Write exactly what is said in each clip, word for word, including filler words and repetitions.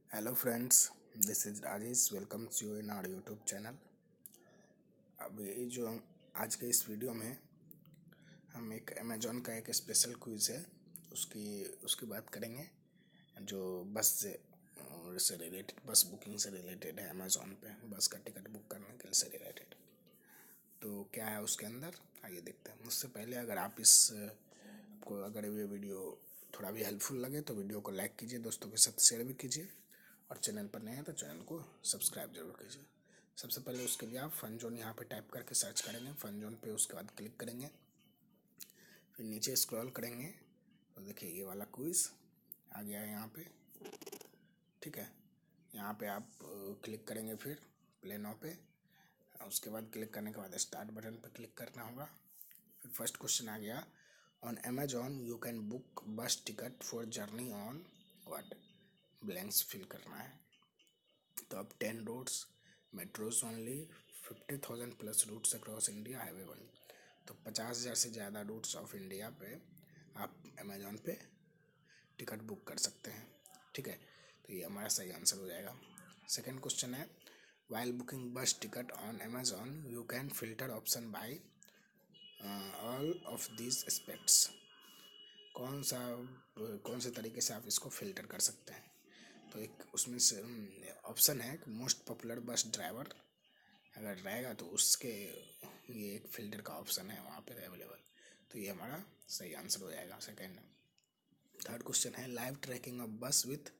Hello friends, this is Rajesh. Welcome you in our YouTube channel. अब ये जो हम आज के इस वीडियो में हम एक अमेजोन का एक स्पेशल क्विज है उसकी उसकी बात करेंगे, जो बस से से रिलेटेड, बस बुकिंग से रिलेटेड है। अमेजोन पे बस का टिकट बुक करने के से रिलेटेड। तो क्या है उसके अंदर, आइए देखते हैं। उससे पहले अगर आप इस आपको अगर ये वीडियो थोड़ा भी हेल्पफुल लगे तो वीडियो को लाइक कीजिए, दोस्तों के साथ शेयर भी कीजिए, और चैनल पर नए हैं तो चैनल को सब्सक्राइब जरूर कीजिए। सबसे पहले उसके लिए आप फन जोन यहाँ पे टाइप करके सर्च करेंगे, फन जोन पे उसके बाद क्लिक करेंगे, फिर नीचे स्क्रॉल करेंगे तो देखिए ये वाला क्विज आ गया है यहाँ पे। ठीक है, यहाँ पे आप क्लिक करेंगे, फिर प्ले नाउ पे, उसके बाद क्लिक करने के बाद स्टार्ट बटन पे क्लिक करना होगा। फिर फर्स्ट क्वेश्चन आ गया, on Amazon you can book bus ticket for journey on what, blanks fill करना है। तो अब ten routes, metros only, fifty thousand plus routes across India available. तो पचास हज़ार से ज़्यादा रूट्स ऑफ इंडिया पे आप अमेजोन पे टिकट बुक कर सकते हैं। ठीक है, तो ये हमारा सही आंसर हो जाएगा। सेकेंड क्वेश्चन है, while booking bus ticket on Amazon you can filter option by all of this aspects. कौन सा कौन से तरीके से आप इसको फिल्टर कर सकते हैं? तो एक उसमें से ऑप्शन है कि मोस्ट पॉपुलर बस ड्राइवर अगर रहेगा तो उसके ये एक फिल्टर का ऑप्शन है वहाँ पे अवेलेबल। तो ये हमारा सही आंसर हो जाएगा, सेकेंड। थर्ड क्वेश्चन है, live tracking of bus with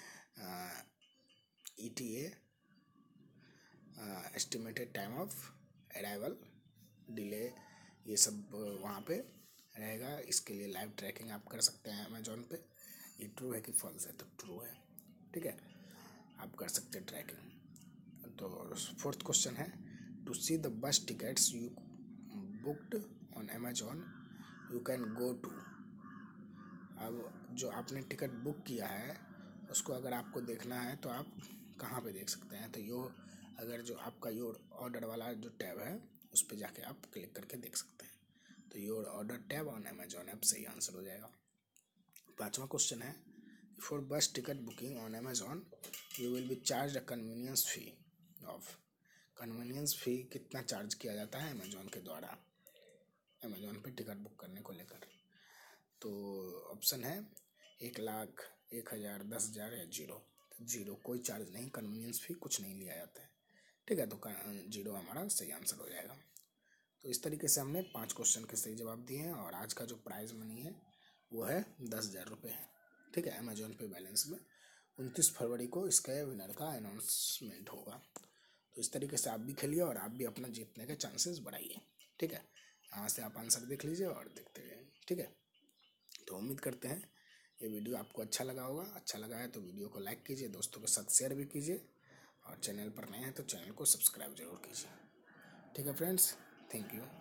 E T A, estimated time of arrival, delay, ये सब वहाँ पे रहेगा। इसके लिए लाइव ट्रैकिंग आप कर सकते हैं अमेजोन पे। ये ट्रू है कि फॉल्स है? तो ट्रू है। ठीक है, आप कर सकते हैं ट्रैकिंग। तो फोर्थ क्वेश्चन है, to see the bus tickets you booked on Amazon you can go to. अब जो आपने टिकट बुक किया है उसको अगर आपको देखना है तो आप कहाँ पे देख सकते हैं? तो यो अगर जो आपका योर ऑर्डर वाला जो टैब है उस पर जाके आप क्लिक करके देख सकते हैं। तो your order tab on Amazon app सही आंसर हो जाएगा। पांचवा क्वेश्चन है, for bus ticket booking on Amazon you will be charge a convenience fee of. Convenience fee कितना चार्ज किया जाता है अमेजोन के द्वारा अमेजोन पे टिकट बुक करने को लेकर? तो ऑप्शन है एक लाख, एक हज़ार, दस हज़ार या जीरो। जीरो, कोई चार्ज नहीं, कन्वीनियंस फ़ी कुछ नहीं लिया जाता है। ठीक है, तो जीरो हमारा सही आंसर हो जाएगा। तो इस तरीके से हमने पाँच क्वेश्चन के सही जवाब दिए हैं, और आज का जो प्राइज़ मनी है वो है दस हज़ार रुपये है। ठीक है, अमेजोन पे बैलेंस में उनतीस फरवरी को इसका विनर का अनाउंसमेंट होगा। तो इस तरीके से आप भी खेलिए और आप भी अपना जीतने के चांसेस बढ़ाइए। ठीक है, यहाँ से आप आंसर देख लीजिए और देखते रहिए। ठीक है, तो उम्मीद करते हैं ये वीडियो आपको अच्छा लगा होगा। अच्छा लगा है तो वीडियो को लाइक कीजिए, दोस्तों के साथ शेयर भी कीजिए, और चैनल पर नए हैं तो चैनल को सब्सक्राइब जरूर कीजिए। ठीक है फ्रेंड्स, थैंक यू।